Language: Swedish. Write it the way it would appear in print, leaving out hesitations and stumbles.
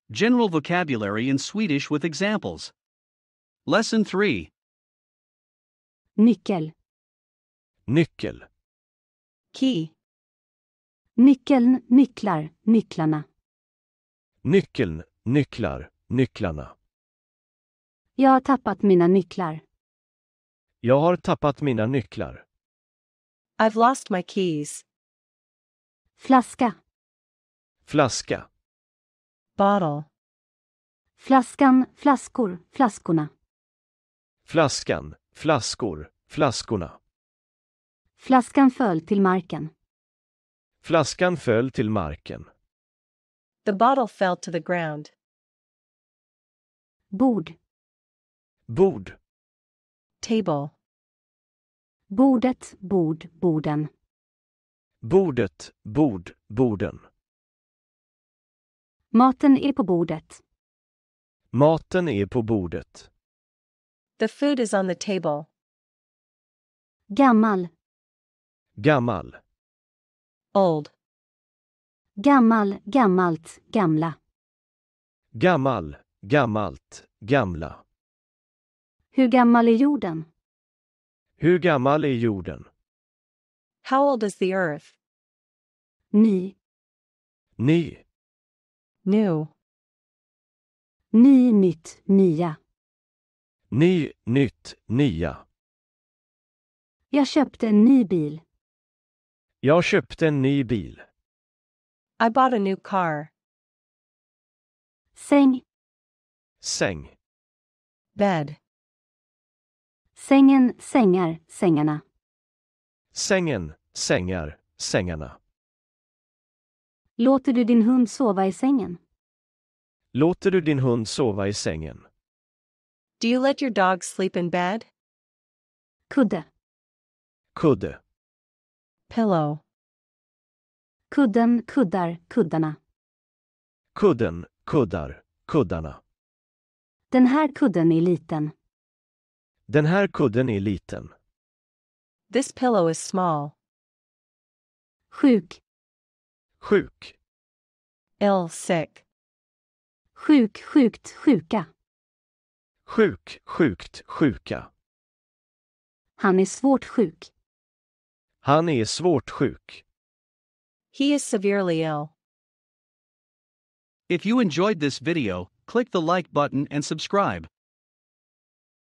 General vocabulary in Swedish with examples. Lesson 3. Nyckel. Nyckel. Key. Nyckeln, nycklar, nycklarna. Nyckeln, nycklar, nycklarna. Jag har tappat mina nycklar. Jag har tappat mina nycklar. I've lost my keys. Flaska. Flaska. Bottle. Flaskan, flaskor, flaskorna. Flaskan, flaskor, flaskorna. Flaskan föll till marken. Flaskan föll till marken. The bottle fell to the ground. Bord. Bord. Table. Bordet, bord, borden. Bordet, bord, borden. Maten är på bordet. Maten är på bordet. The food is on the table. Gammal. Gammal. Old. Gammal, gammalt, gamla. Gammal, gammalt, gamla. Hur gammal är jorden? Hur gammal är jorden? How old is the earth? Ny. Ny. New. Ny, nytt, nya. Ny, nytt, nya. Jag köpte en ny bil. Jag köpte en ny bil. I bought a new car. Säng. Säng. Bed. Sängen, sängar, sängarna. Sängen, sängar, sängarna. Låter du din hund sova i sängen? Låter du din hund sova i sängen? Do you let your dog sleep in bed? Kudde. Kudde. Pillow. Kudden, kuddar, kuddarna. Kudden, kuddar, kuddarna. Den här kudden är liten. Den här kudden är liten. This pillow is small. Sjuk. Sjuk. Ill, sick. Sjuk, sjukt, sjuka. Sjuk, sjukt, sjuka. Han är svårt sjuk. Han är svårt sjuk. He is severely ill. If you enjoyed this video, click the like button and subscribe.